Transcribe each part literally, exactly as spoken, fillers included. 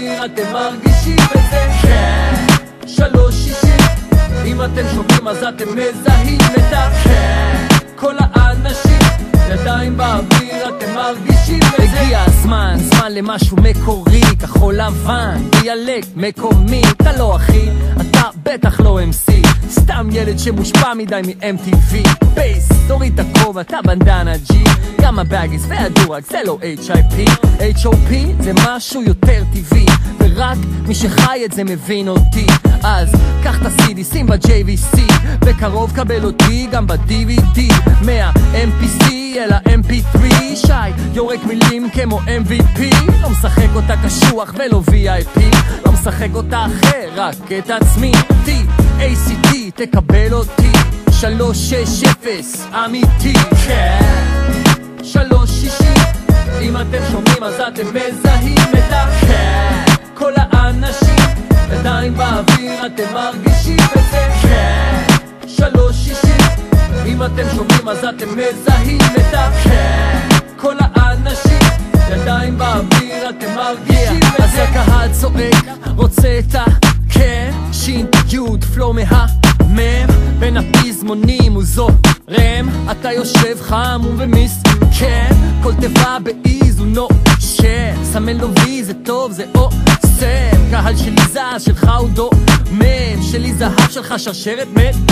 באוויר, אתם מרגישים את זה? כן. שלוש שישים, אם אתם שומעים אז אתם מזהים את ה... כן. כל האנשים, ידיים באוויר, אתם מרגישים את זה? הגיע הזמן, זמן למשהו מקורי, כחול לבן, דיאלקט מקומי. אתה לא אחי, אתה בטח לא אם סי, סתם ילד שמושפע מדי מ-אם טי וי. בייס, תוריד את הכובע, אתה בנדנה ג'י, גם הבאגיס והדורק זה לא אייץ' איי פי. אייץ' או פי זה משהו יותר טבעי, ורק מי שחי את זה מבין אותי. אז קח את ה-סי די, שים ב-ג'יי וי סי, בקרוב קבל אותי גם ב-די וי די. מה-אם פי סי אל ה-אם פי תרי, שי יורק מילים כמו אם וי פי. לא משחק אותה קשוח ולא וי איי פי, לא משחק אותה אחר, רק את עצמי. טי, איי סי טי, תקבל אותי, שלוש שש אפס, אמיתי. כן, שלוש שישים, אם אתם שומעים אז אתם מזהים את ה... כן, כל האנשים, ידיים באוויר, אתם מרגישים את זה? כן, שלוש שישים, אם אתם שומעים אז אתם מזהים את ה... כן, כל האנשים, ידיים באוויר, אתם מרגישים את זה? אז הקהל צועק, רוצה את ה... כן, שין, יוד, פלו מה... מם, בין הפזמונים הוא זורם, אתה יושב חם ומסכן, כל תיבה באיז הוא נושם, סמן לו וי זה טוב זה עושה, קהל שלי זז שלך הוא דומם, שלי זהב שלך שרשרת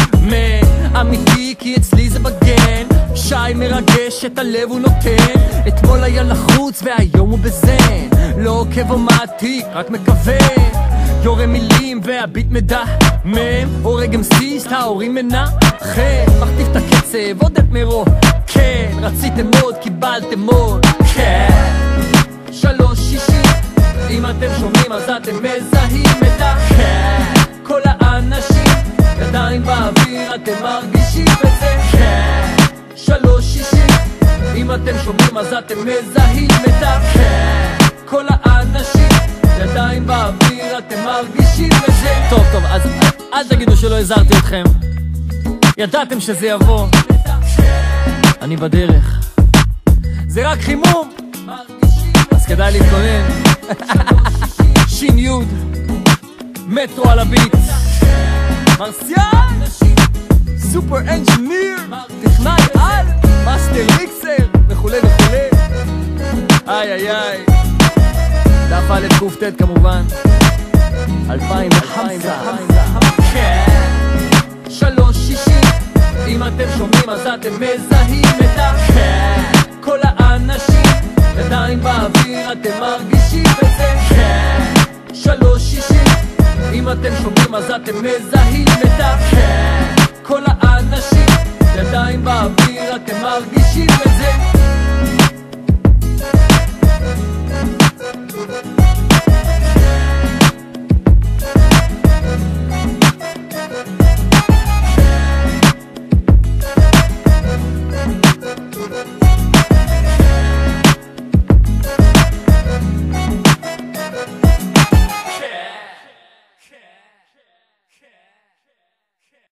מן, אמיתי כי אצלי זה בגן, שי מרגש את הלב הוא נותן, אתמול היה לחוץ והיום הוא בזן, לא עוקב או מעתיק רק מקווה, יורה מילים והביט מדמם, הורג אמסיס, ההורים מנחם, מכתיב את הקצב, עוד את מרו. כן, רציתם עוד, קיבלתם עוד. כן, שלוש שישים, אם אתם שומעים אז אתם מזהים את ה... כן, כל האנשים, ידיים באוויר, אתם מרגישים את זה? כן, שלוש שישים, אם אתם שומעים אז אתם מזהים את ה... כן, כל האנשים, ידיים באוויר, אתם מרגישים את זה? טוב, טוב, אז אל תגידו שלא הזהרתי אתכם, ידעתם שזה יבוא, אני בדרך, זה רק חימום, אז כדאי להתכונן. שין יוד, מטרו על הביט, מרסיאל, סופר אנג'יניר, טכנאי על, מאסטר מיקסר, וכולי וכולי. איי איי איי, דף א' קופטט כמובן, אלפיים וחמסה. כן, שלוש שישים, אם אתם שומעים אז אתם מזהים את ה... כן, כל האנשים, ידיים באוויר, אתם מרגישים את זה? כן, שלוש שישים, אם אתם שומעים אז אתם מזהים את ה... כן, כל האנשים, ידיים באוויר, אתם מרגישים את זה?